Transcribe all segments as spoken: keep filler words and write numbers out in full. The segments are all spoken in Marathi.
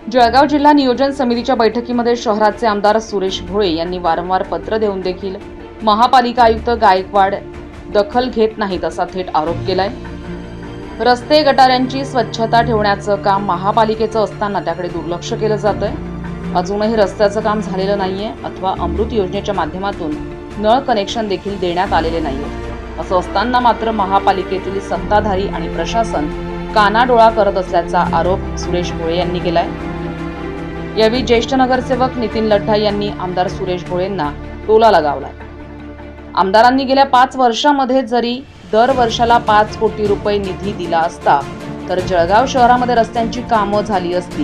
जळगाव जिल्हा नियोजन समितीच्या बैठकीमध्ये शहराचे आमदार सुरेश भोळे यांनी वारंवार पत्र देऊन देखील महापालिका आयुक्त गायकवाड दखल घेत नाहीत असा थेट आरोप केलाय। रस्ते गटारांची स्वच्छता ठेवण्याचं काम महापालिकेचं असताना त्याकडे दुर्लक्ष केलं जातंय। अजूनही रस्त्याचं काम झालेलं नाहीये अथवा अमृत योजनेच्या माध्यमातून नळ कनेक्शन देखील देण्यात आलेले नाहीये। असं असताना मात्र महापालिकेतील सत्ताधारी आणि प्रशासन कानाडोळा करत असल्याचा आरोप सुरेश भोळे यांनी केलाय। यावेळी ज्येष्ठ नगरसेवक नितीन लड्ढा यांनी आमदार सुरेश भोळेंना टोला लगावलाय। आमदारांनी गेल्या पाच वर्षांमध्ये जरी दर वर्षाला पाच कोटी रुपये निधी दिला असता तर जळगाव शहरामध्ये रस्त्यांची कामं झाली असती।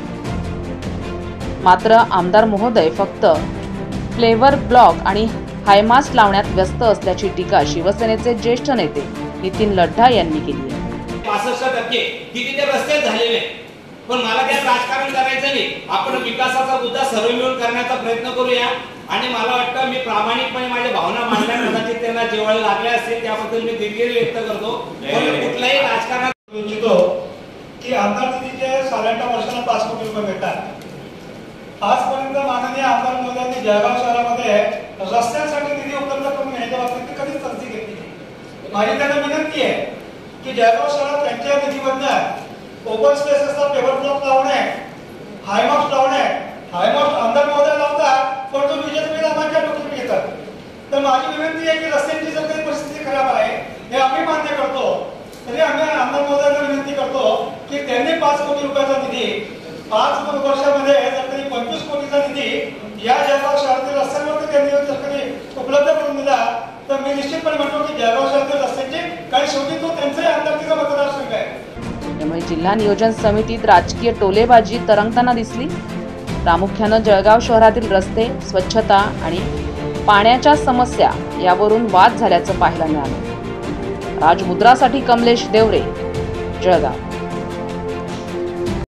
मात्र आमदार महोदय फक्त फ्लेवर ब्लॉक आणि हायमास्ट लावण्यात व्यस्त असल्याची टीका शिवसेनेचे ज्येष्ठ नेते नितीन लड्ढा यांनी केली आहे। पासष्ट टक्के किती ते रस्ते झालेले, पण मला त्यात राजकारण करायचं नाही। आपण विकासाचा मुद्दा सर्व मिळून करण्याचा प्रयत्न करूया आणि मला वाटतं मी प्रामाणिकपणे माझ्या भावना मांडल्या, कदाचित त्यांना जेवळ लागले असतील त्याबद्दल मी दिलगिरी व्यक्त करतो। पण कुठलाही राजकारणात इच्छितो की आमदार निधीचे साडेआठ वर्षाला पाच कोटी रुपये भेटतात। आजपर्यंत माननीय आमदार महोदयांनी जळगाव शहरामध्ये रस्त्यांसाठी निधी उपलब्ध करून घेण्याच्या बाबतीत कधीच तरतूद केली नाही। माझी त्यांना विनंती आहे की जळगाव शहरात त्यांच्या निधीमधनं ओपन स्पेस असतात, पेवर ब्लॉक लावणे, हायमास्ट लावणे, हायमास्ट आमदार महोदय लावतात पण तो विजेचा आम्हाला डोक्यात घेतात। तर माझी विनंती आहे की रस्त्यांची जर काही परिस्थिती खराब आहे हे आम्ही मान्य करतो, तरी आम्ही आमदार महोदयांना विनंती करतो की त्यांनी पाच कोटी रुपयाचा निधी पाच वर्षामध्ये जर कधी पंचवीस कोटीचा निधी या जळगाव शहरातील रस्त्यांवरती त्यांनी जर कधी उपलब्ध करून दिला तर मी निश्चितपणे म्हणतो की जळगाव शहरातील रस्त्यांची काही शेवटी तो त्यांचाही आमदारकीचा मतदारसंघ आहे। त्यामुळे जिल्हा नियोजन समितीत राजकीय टोलेबाजी तरंगताना दिसली। प्रामुख्यानं जळगाव शहरातील रस्ते, स्वच्छता आणि पाण्याच्या समस्या यावरून वाद झाल्याचं पाहायला मिळालं। राजमुद्रासाठी कमलेश देवरे, जळगाव।